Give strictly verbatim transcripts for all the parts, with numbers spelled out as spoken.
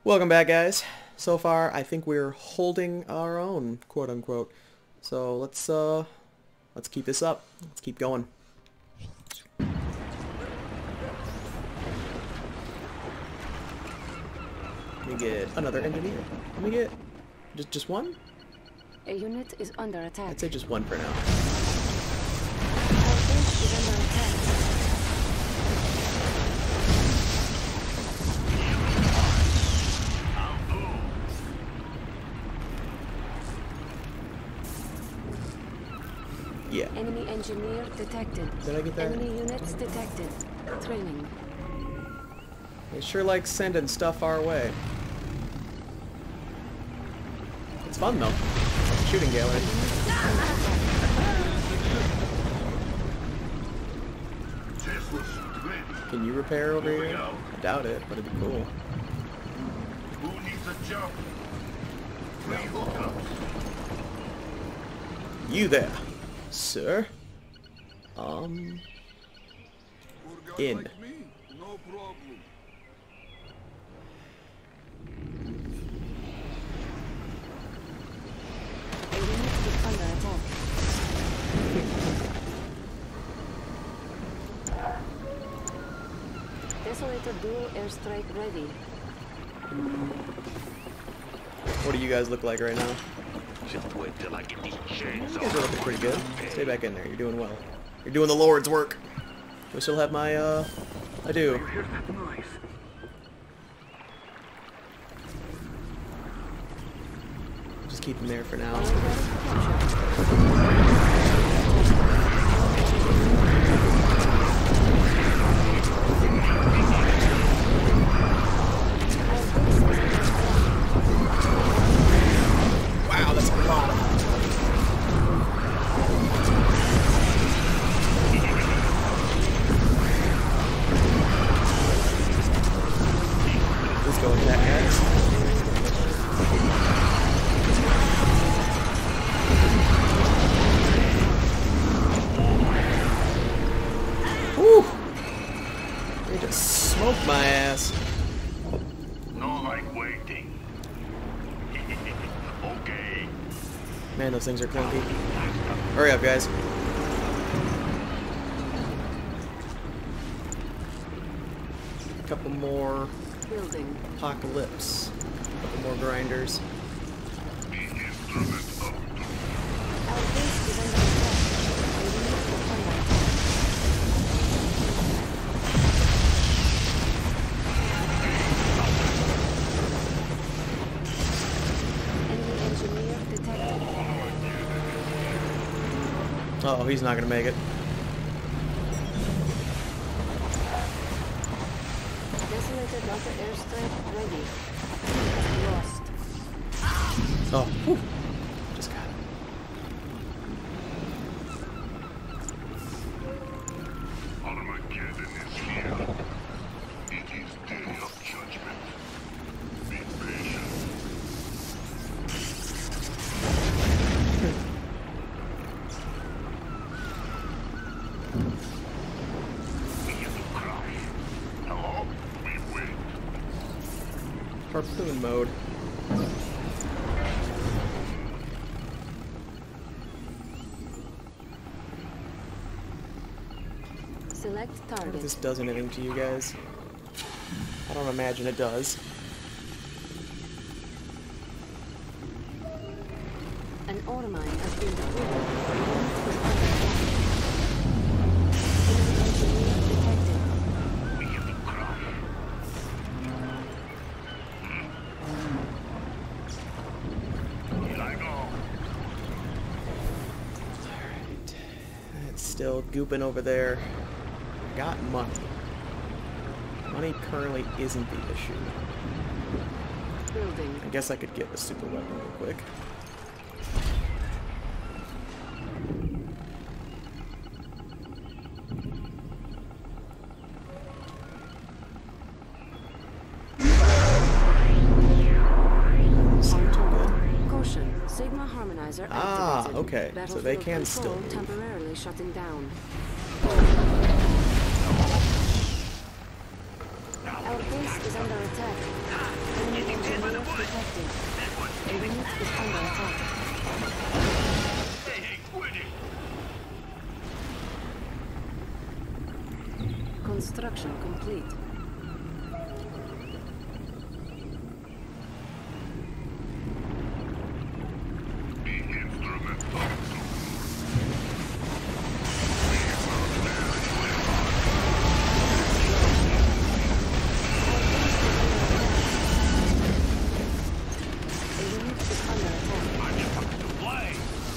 Welcome back, guys. So far, I think we're holding our own, quote unquote. So let's uh, let's keep this up. Let's keep going. Let me get another engineer. Let me get just just one. A unit is under attack. I'd say just one for now. Our base is under attack. Yeah. Enemy engineer detected. Did I get that? Enemy units detected. Training. They sure like sending stuff our way. It's fun though. Shooting gallery. Can you repair over here? I doubt it, but it'd be cool. Who needs a jump? No. You there, sir? Um. In. Like me, no problem. A unit is under attack. Desolator dual airstrike ready. What do you guys look like right now? Just wait till I get these chains You guys are looking pretty good. Stay back in there. You're doing well. You're doing the Lord's work. Do I still have my, uh... I do. Just keep him there for now. Wow, that's a lot. Let's go with that next. Woo! They just smoked my ass. No like waiting. Okay. Man, those things are clunky. Hurry up, guys. A couple more Building. apocalypse. A couple more grinders. The instrument of Our base is under attack. A unit is under attack. Enemy engineer detected. Uh oh, he's not gonna make it. Desolator Delta airstrike ready. Lost. Oh, whew. Just got it. Armageddon is here. It is day of judgment. Be patient. We get to cry. Hello? We wait. Harpoon mode. Select What if target. this does anything to you guys? I don't imagine it does. An ore mine has been deployed. Enemy engineer detected. We get to cry. Here I go. Alright. It's still gooping over there. I got money. Money currently isn't the issue. Building. I guess I could get a super weapon real quick. Seem too good. Caution. Sigma harmonizer Ah, activated. okay. So they Battlefield can control still move. temporarily shutting down. Our base is under attack. Enemy unit is under attack. Hey, hey, quit it! Construction complete. The instrument of doom. The unit is under attack. I'm just coming to play!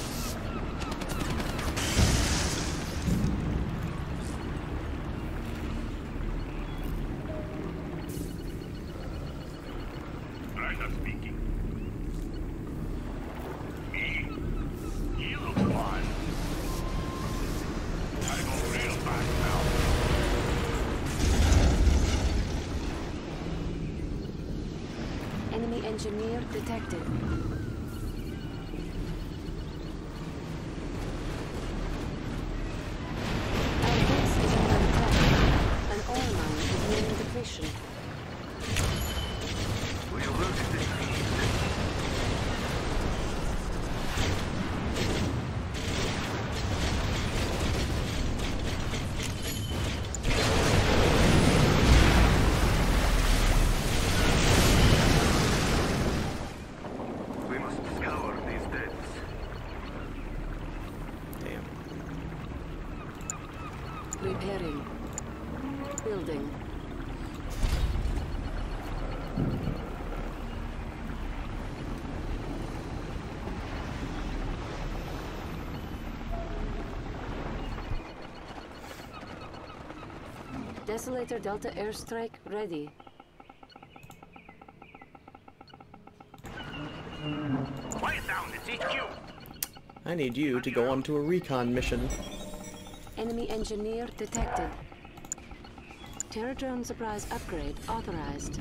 Raja speaking. Me? You look fine. I go real fast now. Enemy engineer detected. Our base is under attack. An ore mine is nearing depletion. Will you look at this? We must scour these depths. Damn. Repairing. Building. Desolator Delta airstrike ready. Quiet down, it's H Q. I need you to go onto a recon mission. Enemy engineer detected. Terradrone surprise upgrade authorized.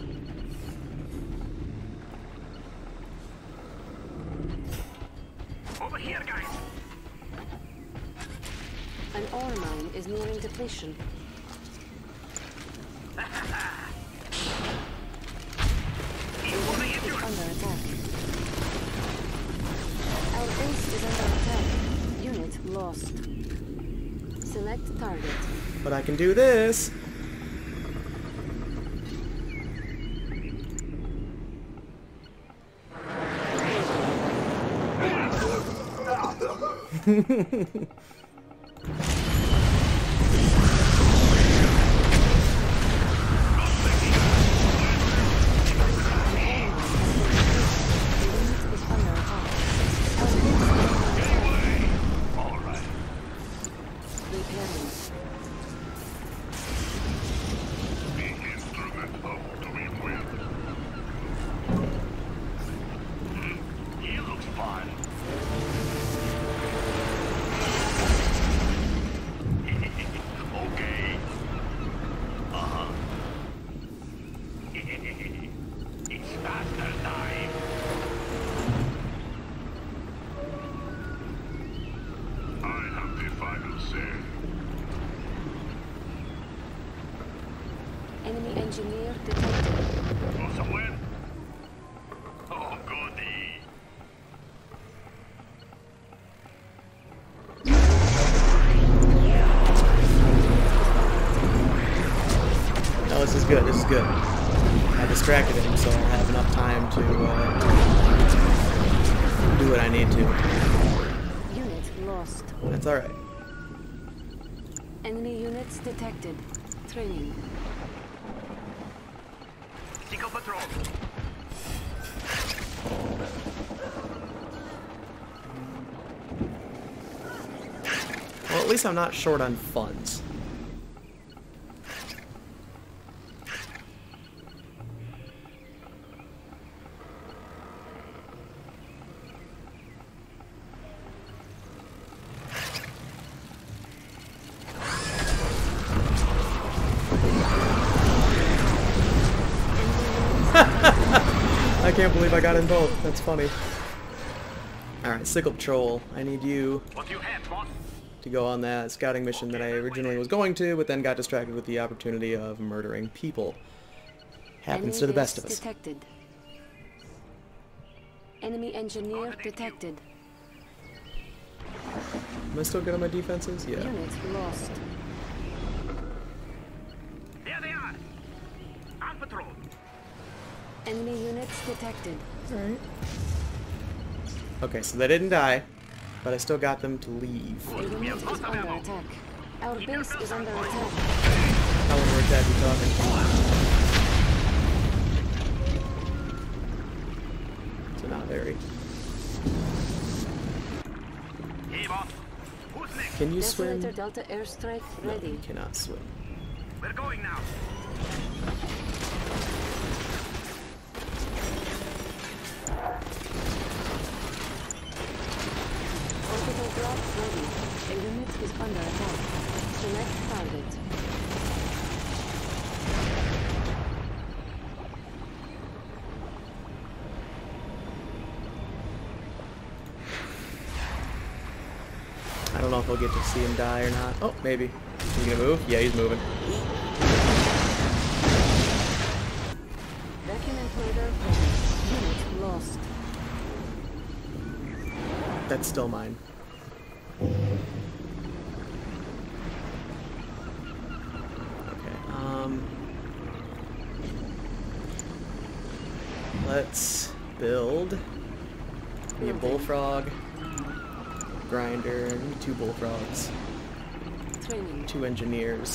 Over here, guys. An ore mine is nearing depletion. You want to get Is your... under attack. Our base is under attack. Unit lost. Select target. But I can do this. All right. Repairing. The instrument of doing will. Hmm, he looks fine. Okay. Uh-huh. It's faster time. I have the final say. Enemy engineer detected. Go somewhere? Oh, goody. No, this is good. This is good. I distracted him, so I'll have enough time to uh, do what I need to. Unit lost. That's all right. Enemy units detected. Training. Eagle patrol. Well, at least I'm not short on funds. I can't believe I got in both. That's funny. Alright, Sickle Patrol. I need you What do you have, boss? to go on that scouting mission that I originally was going to, but then got distracted with the opportunity of murdering people. Happens Enemy to the best of base us. detected. Enemy engineer detected. Am I still good on my defenses? Yeah. Unit lost. There they are! On patrol! Enemy units detected. Alright. Okay, so they didn't die, but I still got them to leave. A unit is under attack. Our base is under attack. How long we're attack we talking? So not very. Hey, boss. Who's next? Can you swim? Desolator Delta airstrike No, ready. you cannot swim. We're going now. Orbital drop ready. A unit is under attack. Select target. I don't know if I'll get to see him die or not. Oh, maybe. He's gonna move? Yeah, he's moving. Vacuum intruder ready. Unit lost. That's still mine. Okay, um... let's build me a bullfrog, grinder, and two bullfrogs, Training. two engineers.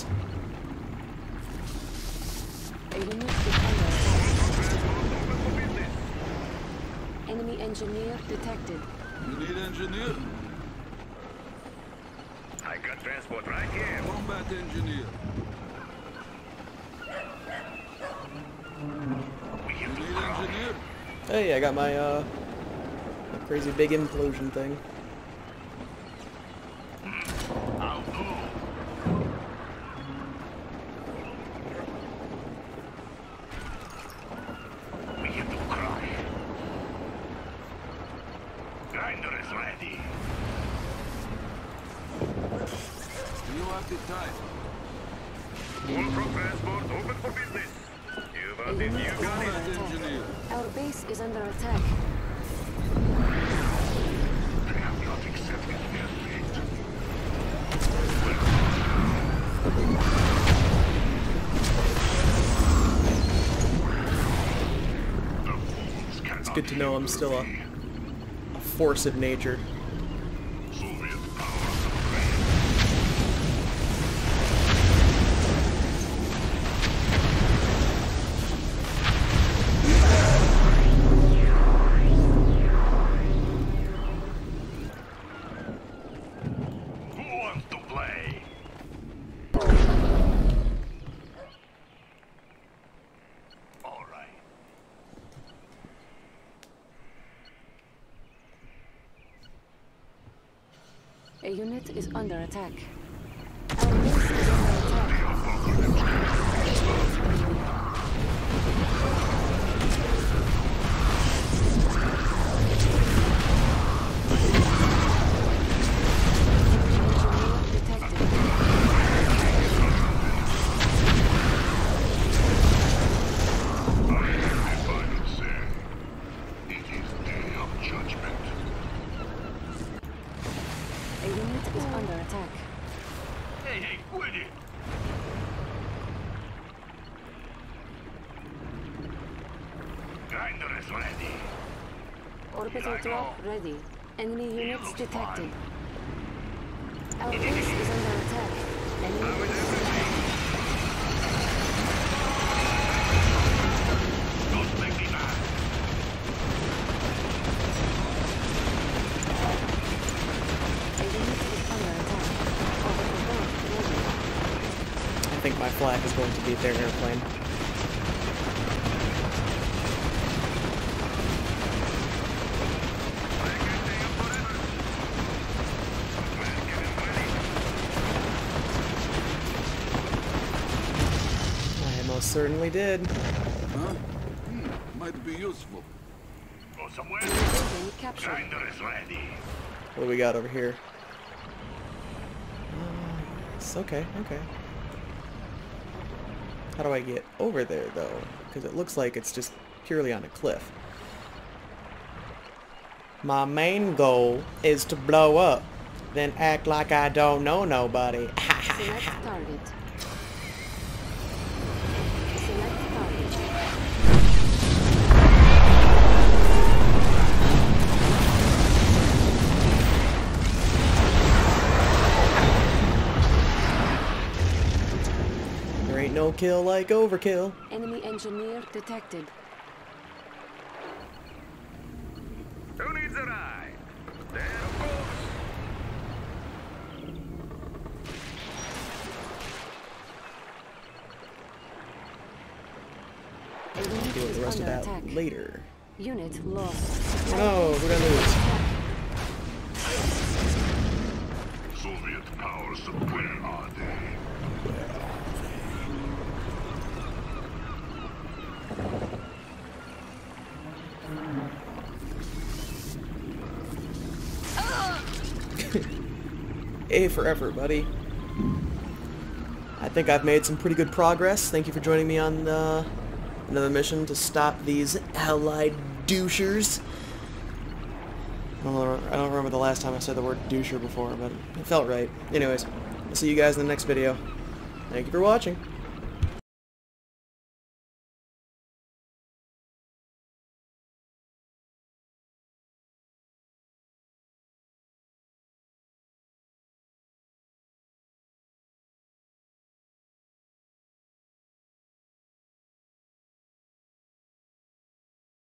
A unit is under attack. Enemy engineer detected. You need engineer? I got transport right here. Combat engineer. You need engineer? Hey, I got my, uh, my crazy big implosion thing. I'll go. We have to cry. Grinder is ready. You have the time. Bullfrog transport open for business. You A want it, unit you is got under it. attack. Engineer. Our base is under attack. They have not accepted their fate. The fools cannot It's good to know I'm still a, hear a force of nature. Soviet power supreme. Who wants to play? All right. A unit is under attack. Our base is under attack. Engineer detected. Identified and said, it is day of judgment. A unit is under attack. Hey, hey, quit it. Grinder is ready. Orbital drop ready. Enemy units detected. Our base is under attack. Enemy base is under attack. Don't make me mad. A unit is under attack. Orbital drop ready. I think my flag is going to be their airplane. I most certainly did. Huh? Hmm. Might be useful. Go somewhere. Building captured. Grinder is ready. What do we got over here? Uh, it's okay, okay. How do I get over there, though? Because it looks like it's just purely on a cliff. My main goal is to blow up, then act like I don't know nobody. Select target. Select target. There ain't no kill like overkill. Enemy engineer detected. Who needs a ride? There, of course. Elite Deal with the is rest of under that attack. later. Unit lost. No, we're gonna lose. Soviet powers, where are they? A for effort, buddy. I think I've made some pretty good progress. Thank you for joining me on uh, another mission to stop these allied douchers. I don't, know, I don't remember the last time I said the word doucher before, but it felt right. Anyways, I'll see you guys in the next video. Thank you for watching.